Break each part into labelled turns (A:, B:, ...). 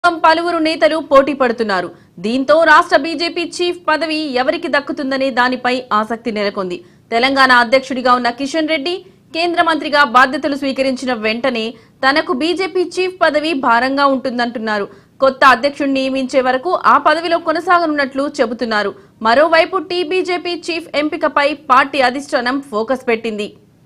A: పలువురు నేతలు పోటీ పడుతున్నారు. దీంతో రాష్ట్ర బీజేపీ చీఫ్ పదవి ఎవరికి దక్కుతుందనే దానిపై ఆసక్తి నెలకొంది. తెలంగాణ అధ్యక్షుడిగా ఉన్న కిషన్ రెడ్డి కేంద్ర మంత్రిగా బాధ్యతలు స్వీకరించిన వెంటనే తనకు బీజేపీ చీఫ్ పదవి భారంగా ఉంటుందంటున్నారు. కొత్త అధ్యక్షుడిని నియమించే వరకు ఆ పదవిలో కొనసాగనున్నట్లు చెబుతున్నారు. మరోవైపు బీజేపీ చీఫ్ ఎంపికపై పార్టీ అధిష్టానం ఫోకస్ పెట్టింది.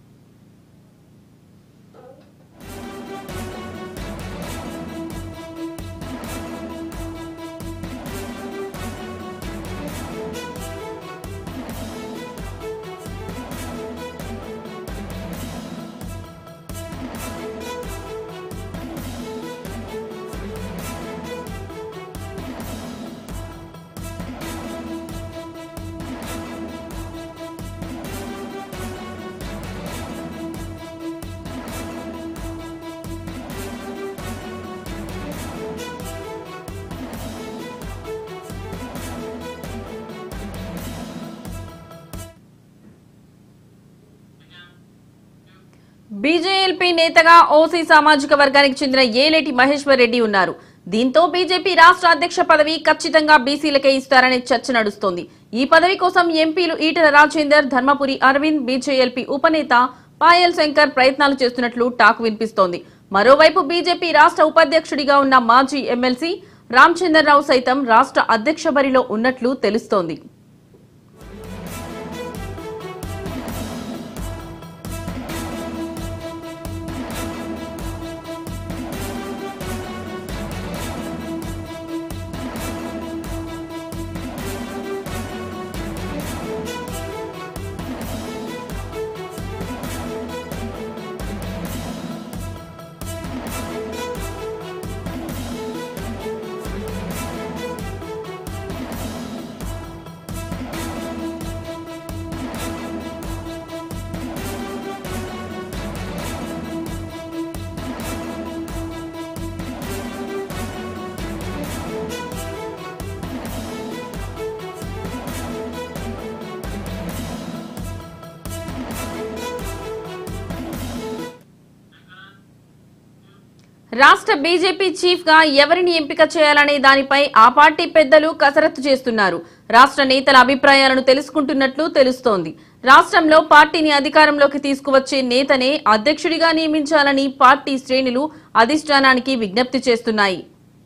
A: బీజేఎల్పీ నేతగా ఓసీ సామాజిక వర్గానికి చెందిన ఏలేటి మహేశ్వర్ రెడ్డి ఉన్నారు. దీంతో బీజేపీ రాష్ట్ర అధ్యక్ష పదవి ఖచ్చితంగా బీసీలకే ఇస్తారనే చర్చ నడుస్తోంది. ఈ పదవి కోసం ఎంపీలు ఈటెల రాజేందర్, ధర్మపురి అరవింద్, బీజేఎల్పీ ఉపనేత పాయల్ శంకర్ ప్రయత్నాలు చేస్తున్నట్లు టాక్ వినిపిస్తోంది. మరోవైపు బీజేపీ రాష్ట్ర ఉపాధ్యక్షుడిగా ఉన్న మాజీ ఎమ్మెల్సీ రామచంద్రరావు సైతం రాష్ట్ర అధ్యక్ష బరిలో ఉన్నట్లు తెలుస్తోంది. రాష్ట్ర బీజేపీ చీఫ్ గా ఎవరిని ఎంపిక చేయాలనే దానిపై ఆ పార్టీ పెద్దలు కసరత్తు చేస్తున్నారు. రాష్ట్ర నేతల అభిప్రాయాలను తెలుసుకుంటున్నట్లు తెలుస్తోంది. రాష్ట్రంలో పార్టీని అధికారంలోకి తీసుకువచ్చే నేతనే అధ్యక్షుడిగా నియమించాలని పార్టీ శ్రేణులు అధిష్టానానికి విజ్ఞప్తి చేస్తున్నాయి.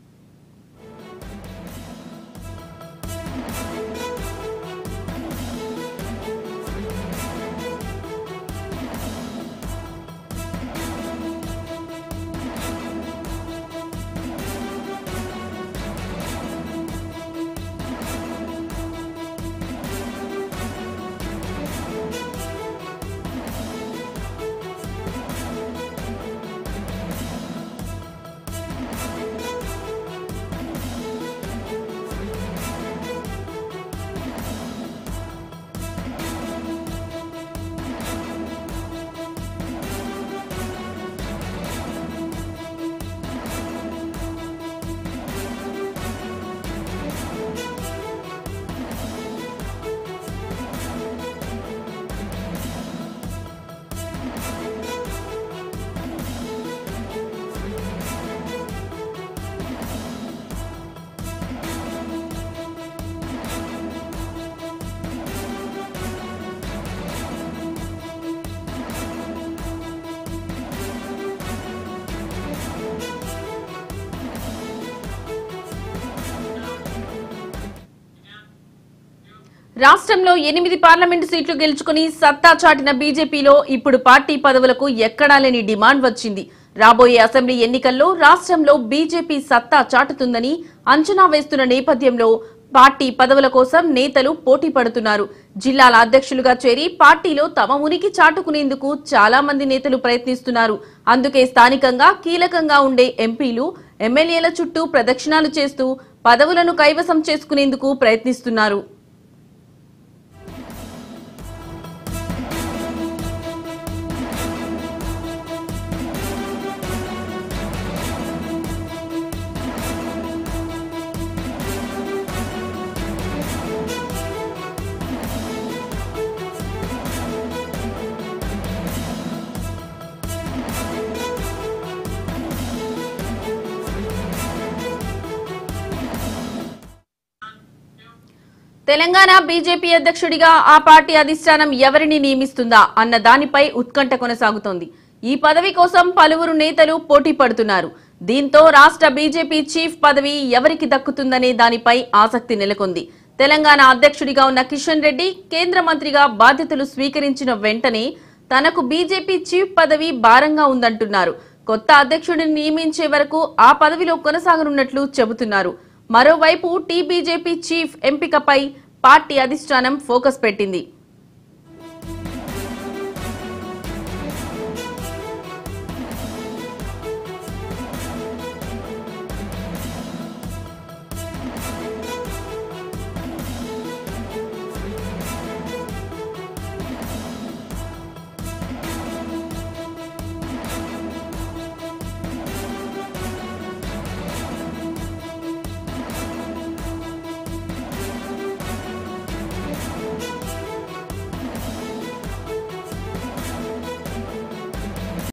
A: రాష్ట్రంలో 8 పార్లమెంటు సీట్లు గెలుచుకుని సత్తా చాటిన బీజేపీలో ఇప్పుడు పార్టీ పదవులకు ఎక్కడా లేని డిమాండ్ వచ్చింది. రాబోయే అసెంబ్లీ ఎన్నికల్లో రాష్ట్రంలో బీజేపీ సత్తా చాటుతుందని అంచనా వేస్తున్న నేపథ్యంలో పార్టీ పదవుల కోసం నేతలు పోటీ పడుతున్నారు. జిల్లాల అధ్యక్షులుగా చేరి పార్టీలో తమ ఉనికి చాటుకునేందుకు చాలా మంది నేతలు ప్రయత్నిస్తున్నారు. అందుకే స్థానికంగా కీలకంగా ఉండే ఎంపీలు, ఎమ్మెల్యేల చుట్టూ ప్రదక్షిణాలు చేస్తూ పదవులను కైవసం చేసుకునేందుకు ప్రయత్నిస్తున్నారు. తెలంగాణ బీజేపీ అధ్యక్షుడిగా ఆ పార్టీ అధిష్టానం ఎవరిని నియమిస్తుందా అన్న దానిపై ఉత్కంఠ కొనసాగుతోంది. ఈ పదవి కోసం పలువురు నేతలు పోటీ పడుతున్నారు. దీంతో రాష్ట్ర బీజేపీ చీఫ్ పదవి ఎవరికి దక్కుతుందనే దానిపై ఆసక్తి నెలకొంది. తెలంగాణ అధ్యక్షుడిగా ఉన్న కిషన్ రెడ్డి కేంద్ర మంత్రిగా బాధ్యతలు స్వీకరించిన వెంటనే తనకు బీజేపీ చీఫ్ పదవి భారంగా ఉందంటున్నారు. కొత్త అధ్యక్షుడిని నియమించే వరకు ఆ పదవిలో కొనసాగనున్నట్లు చెబుతున్నారు. మరోవైపు టీబీజేపీ చీఫ్ ఎంపికపై పార్టీ అధిష్టానం ఫోకస్ పెట్టింది.